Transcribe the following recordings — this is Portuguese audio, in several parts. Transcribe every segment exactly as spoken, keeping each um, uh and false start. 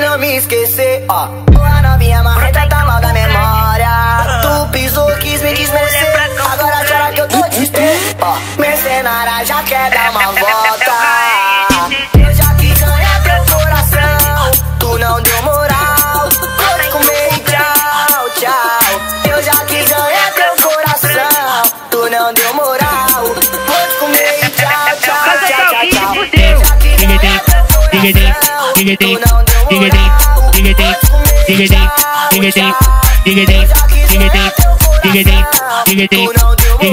não me esquecer, ó. Tua novinha marreta tá mal da memória. Tu pisou, quis me desmerecer. Agora chora que eu tô distante, ó. Mercenária já quer dar uma volta. Eu já quis ganhar teu coração, tu não deu moral. Vou te comer e tchau, tchau. Eu já quis ganhar teu coração, tu não deu moral. Vou te comer e tchau, tchau, tchau, tchau, tchau. Eu já quis ganhar teu coração, tu não deu moral. Vou te comer e tchau, tchau. Eu já quis ganhar teu coração, tu não deu moral. Vou te comer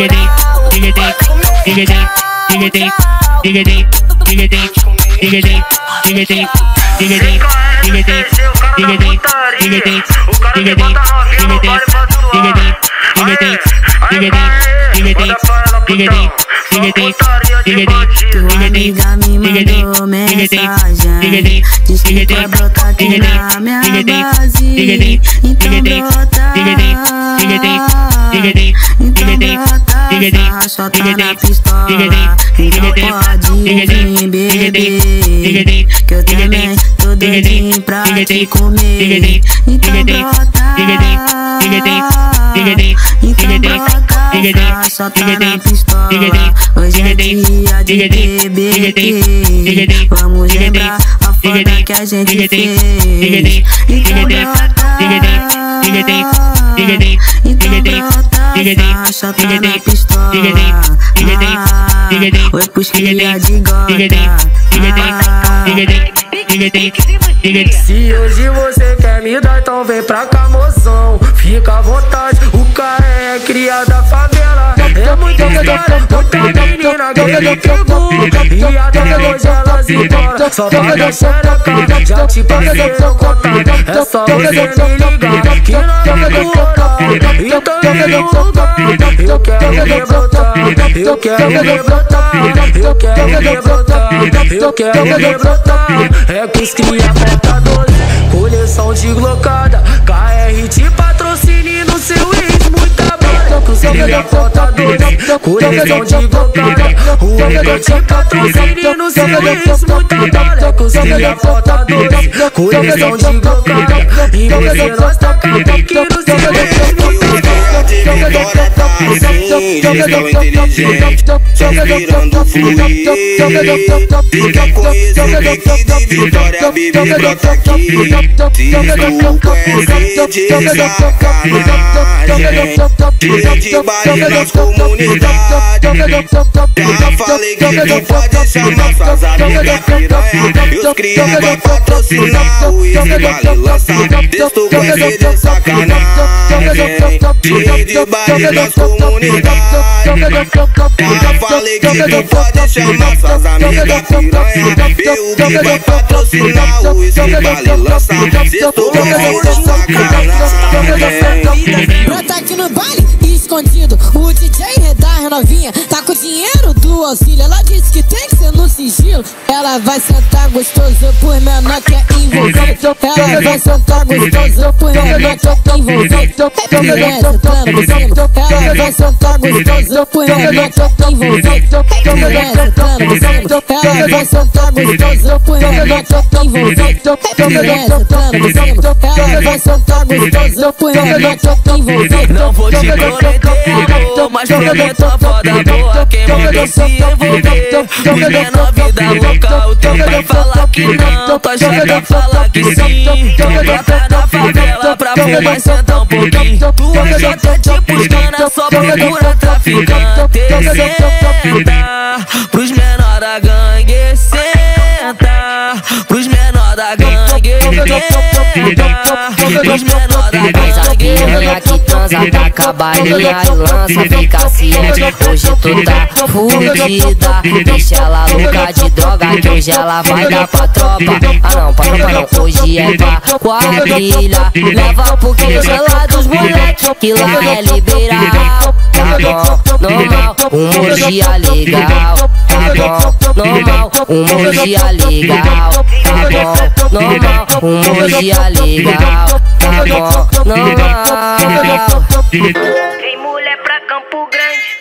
Tua amiga me mandou mensagem, diz que quer brotar aqui na minha base. Então brota, então brota, a chota na pistola. Então pode vir beber, que eu também tô doidinho pra te comer. Então brota, então brota, a chota na pistola. Hoje é dia de beber, vamos lembrar a foda que a gente fez. Então brota, então brota, a chota na pistola. Ah, oi pros cria de gota. Se hoje você quer me dar, então vem pra cá, moção. Fica à vontade, o cara é cria da favela. É muita história, muita menina que ele pegou. E até hoje elas embora, só vai deixar a cara. Já te passei o contato, é só você me ligar. Que não me cura, então me lugar. Eu quero me brotar, eu quero me brotar, eu quero me brotar, eu quero me brotar. É que os cria falta doze, coleção de glocada. K R te patrocine no seu ex, muita bala. Que os cria falta doze, coleção de glocada. O amigo te patrocine no seu ex, muita bala. Que os cria falta doze, coleção de glocada. E você nós tá capa aqui no seu ex, muita bala. Vitória tá assim, gestão inteligente, só virando fluir. Fica com isso, vem que de Vitória vive brota aqui. Se tu conhece de sacanagem, tira de baile nas comunidades. Já falei que tu pode chamar suas amigas piranha. E os cria vai patrocinar o Easy vale lançar. Texto conhece de sacanagem, tira de baile nas comunidades. Já falei que tu pode chamar suas amigas piranha. B U que vai patrocinar o Easy vale lançar. Texto conhece de sacanagem. Brota aqui no baile, escondido. O D J Redar novinha tá com o dinheiro do auxílio. Ela disse que tem que ser no sigilo. Ela vai sentar gostoso por menor que é envolvido. Ela vai sentar gostoso por menor que é envolvido. Mulher sentando por cima. Ela vai sentar gostoso por menor que é envolvido. Mulher sentando por cima. Ela vai sentar gostoso por menor que é envolvido. Mulher sentando por cima. Ela vai sentar gostoso por menor que é envolvido. Não vou te prometer amor, mas prometo a foda boa. Quem mandou se envolver, vivendo a vida louca. O teu pai fala que não, tua chega fala que sim. Brota na favela pra fumar e sentar um pouquinho. Tua jota é tipo escana, só procura traficante. Senta pros menor da gangue, senta pros menor da gangue, senta pros menor da gangue. Zagueira que transa, taca balinha e lança, fica ciente. Hoje tu tá fudida, deixa ela louca de droga, que hoje ela vai dar pra tropa. Ah não, pra tropa não, hoje é pra quadrilha. Leva pro queijo dos moleque, que lá é liberal. Tá bom, normal, uma orgia legal. Tá bom, normal, uma orgia legal. Tá bom, normal, uma orgia legal. Tá bom, normal. Vem mulher pra Campo Grande,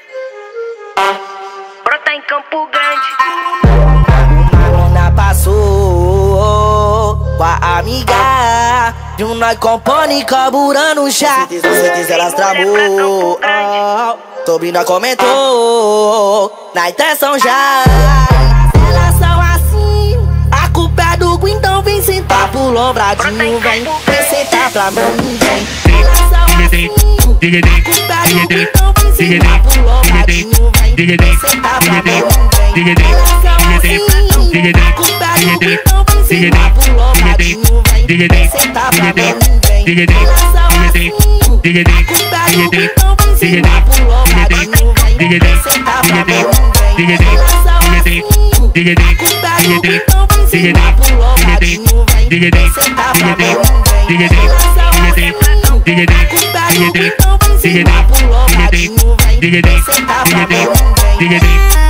brota em Campo Grande. Uma passou com a amiga. De um nós compone carburando já. Se certeza elas tramou, oh, sobre nós comentou, na intenção já. Elas são assim, a culpa é do Gu, então vem sentar pro lombradinho, vem, vem sentar pra mim, vem. Elas são assim, a culpa é do Gu, então vem sentar pro lombradinho, vem, vem sentar pra mim, vem. Elas são assim, a culpa é do Gu, então vem sentar pro lombradinho, vem, vem sentar pra mim, vem. Elas são assim, a culpa é do Gu, então vem sentar pro lombradinho, vem, vem sentar pra mim, vem. Elas são assim, a culpa é do Gu, então vem sentar pro lombradinho, vem, vem sentar pra mim, vem. Elas são assim, a culpa é do Gu, então vem sentar pro lombradinho, vem, vem sentar pra mim, vem.